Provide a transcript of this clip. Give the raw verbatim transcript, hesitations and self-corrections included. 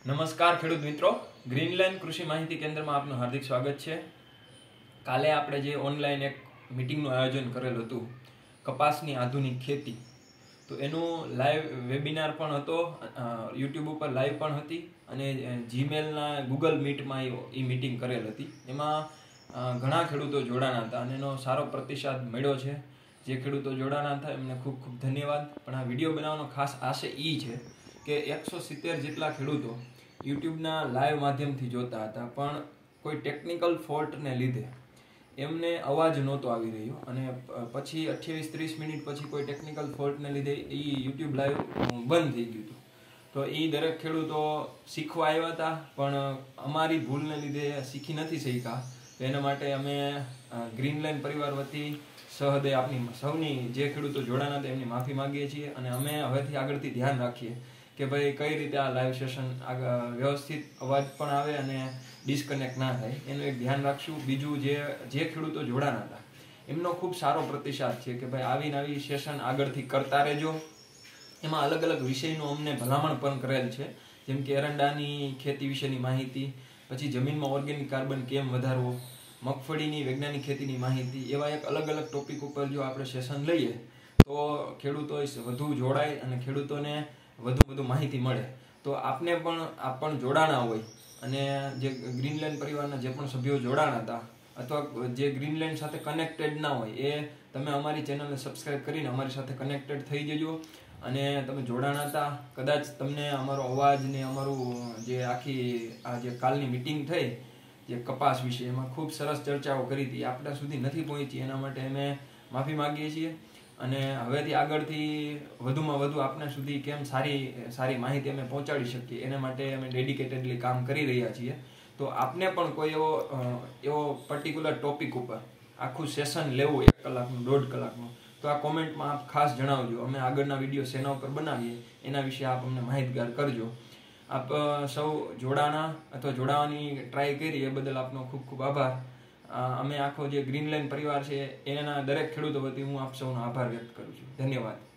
નમસ્કાર ખેડૂત મિત્રો, ગ્રીનલેન્ડ કૃષિ માહિતી કેન્દ્રમાં આપનું હાર્દિક સ્વાગત છે. કાલે આપણે જે ઓનલાઈન એક મીટિંગનું આયોજન કરેલું હતું કપાસની આધુનિક ખેતી, તો એનું લાઈવ વેબિનાર પણ હતો, યુટ્યુબ ઉપર લાઈવ પણ હતી અને જીમેલના ગૂગલ મીટમાં એ મીટિંગ કરેલ હતી. એમાં ઘણા ખેડૂતો જોડાણા હતા અને એનો સારો પ્રતિસાદ મળ્યો છે. જે ખેડૂતો જોડાણા હતા એમને ખૂબ ખૂબ ધન્યવાદ. પણ આ વિડીયો બનાવવાનો ખાસ આશય એ છે કે એકસો સિત્તેર જેટલા ખેડૂતો યુટ્યુબના લાઈવ માધ્યમથી જોતા હતા, પણ કોઈ ટેકનિકલ ફોલ્ટને લીધે એમને અવાજ નહોતો આવી રહ્યો અને પછી અઠ્યાવીસ ત્રીસ મિનિટ પછી કોઈ ટેકનિકલ ફોલ્ટને લીધે એ યુટ્યુબ લાઈવ બંધ થઈ ગયું હતું. તો એ દરેક ખેડૂતો શીખવા આવ્યા હતા, પણ અમારી ભૂલને લીધે શીખી નથી શક્યા. તો એના માટે અમે ગ્રીનલેન્ડ પરિવાર વતી સહદે આપની સૌની જે ખેડૂતો જોડાણા હતા એમની માફી માંગીએ છીએ અને અમે હવેથી આગળથી ધ્યાન રાખીએ કે ભાઈ કઈ રીતે આ લાઈવ સેશન વ્યવસ્થિત અવાજ પણ આવે અને ડિસ્કનેક્ટ ના થાય, એનું એક ધ્યાન રાખશું. બીજું, જે જે ખેડૂતો જોડાણા હતા એમનો ખૂબ સારો પ્રતિસાદ છે કે ભાઈ આવીને આવી સેશન આગળથી કરતા રહેજો. એમાં અલગ અલગ વિષયનું અમને ભલામણ પણ કરેલ છે, જેમ કે એરંડાની ખેતી વિશેની માહિતી, પછી જમીનમાં ઓર્ગેનિક કાર્બન કેમ વધારવો, મગફળીની વૈજ્ઞાનિક ખેતીની માહિતી, એવા એક અલગ અલગ ટોપિક ઉપર જો આપણે સેશન લઈએ તો ખેડૂતો વધુ જોડાય અને ખેડૂતોને વધુ વધુ માહિતી મળે. તો આપને પણ આપ પણ જોડાણા હોય અને જે ગ્રીનલેન્ડ પરિવારના જે પણ સભ્યો જોડાણા હતા અથવા જે ગ્રીનલેન્ડ સાથે કનેક્ટેડ ના હોય એ તમે અમારી ચેનલને સબસ્ક્રાઈબ કરીને અમારી સાથે કનેક્ટેડ થઈ જજો. અને તમે જોડાણા હતા, કદાચ તમને અમારો અવાજ ને અમારું જે આખી આ જે કાલની મિટિંગ થઈ જે કપાસ વિશે, એમાં ખૂબ સરસ ચર્ચાઓ કરી હતી, આપણા સુધી નથી પહોંચી, એના માટે અમે માફી માગીએ છીએ. અને હવેથી આગળથી વધુમાં વધુ આપણા સુધી કેમ સારી સારી માહિતી અમે પહોંચાડી શકીએ એના માટે અમે ડેડિકેટેડલી કામ કરી રહ્યા છીએ. તો આપને પણ કોઈ એવો એવો પર્ટિક્યુલર ટોપિક ઉપર આખું સેશન લેવું એક કલાકનું દોઢ કલાકનું, તો આ કોમેન્ટમાં આપ ખાસ જણાવજો. અમે આગળના વિડીયો શેના ઉપર બનાવીએ એના વિશે આપ અમને માહિતગાર કરજો. આપ સૌ જોડાણા અથવા જોડાવાની ટ્રાય કરી એ બદલ આપનો ખૂબ ખૂબ આભાર. અમે આખો જે ગ્રીનલેન્ડ પરિવાર છે એના દરેક ખેડૂતો વતી હું આપ સૌનો આભાર વ્યક્ત કરું છું. ધન્યવાદ.